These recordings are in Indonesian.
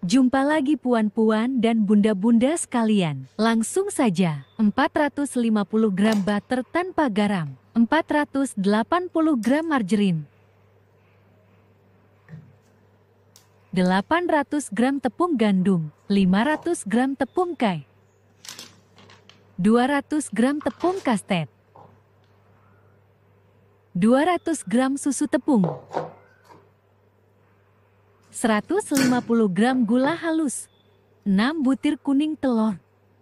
Jumpa lagi puan-puan dan bunda-bunda sekalian. Langsung saja, 450 gram butter tanpa garam, 480 gram margarin, 800 gram tepung gandum, 500 gram tepung kai, 200 gram tepung kastet, 200 gram susu tepung, 150 gram gula halus, 6 butir kuning telur.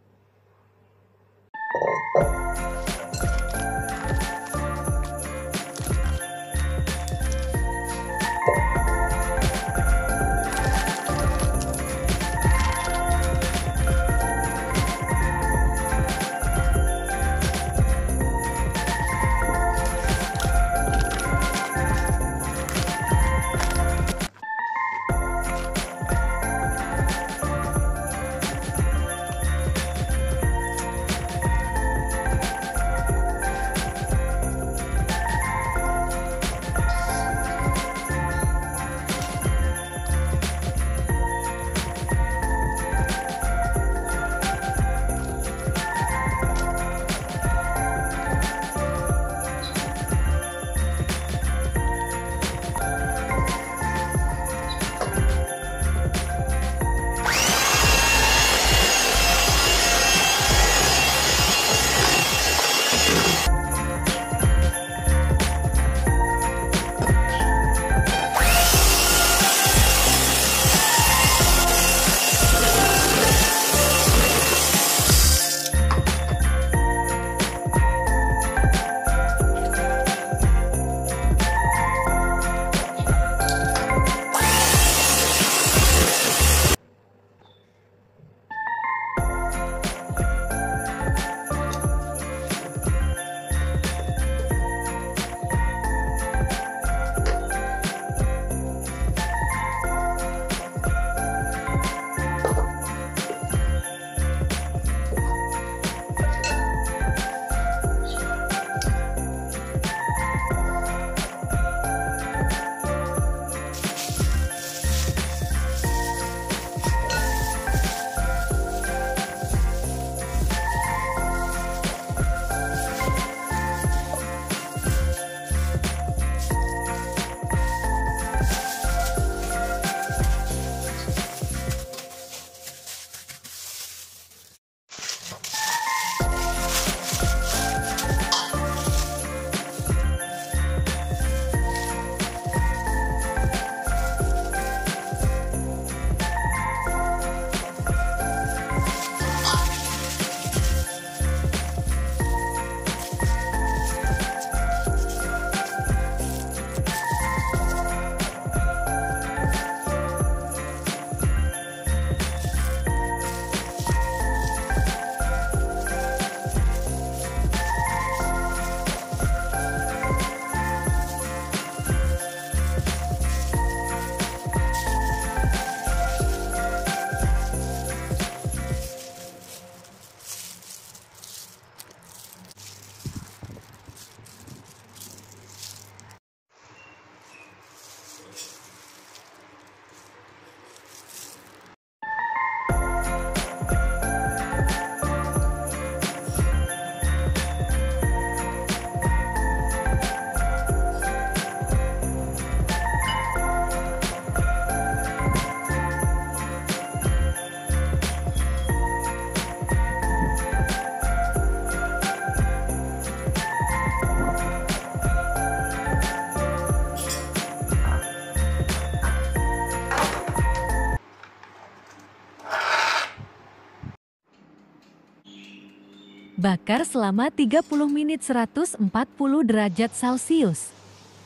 Bakar selama 30 menit 140 derajat Celcius.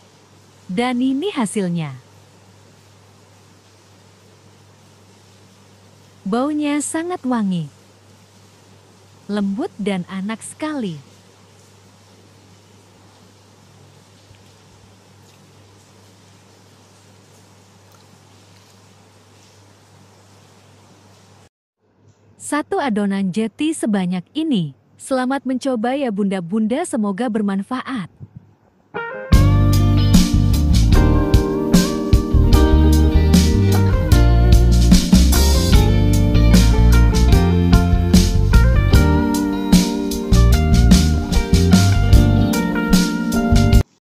Dan ini hasilnya. Baunya sangat wangi, lembut dan enak sekali. Satu adonan jeti sebanyak ini. Selamat mencoba ya bunda-bunda, semoga bermanfaat.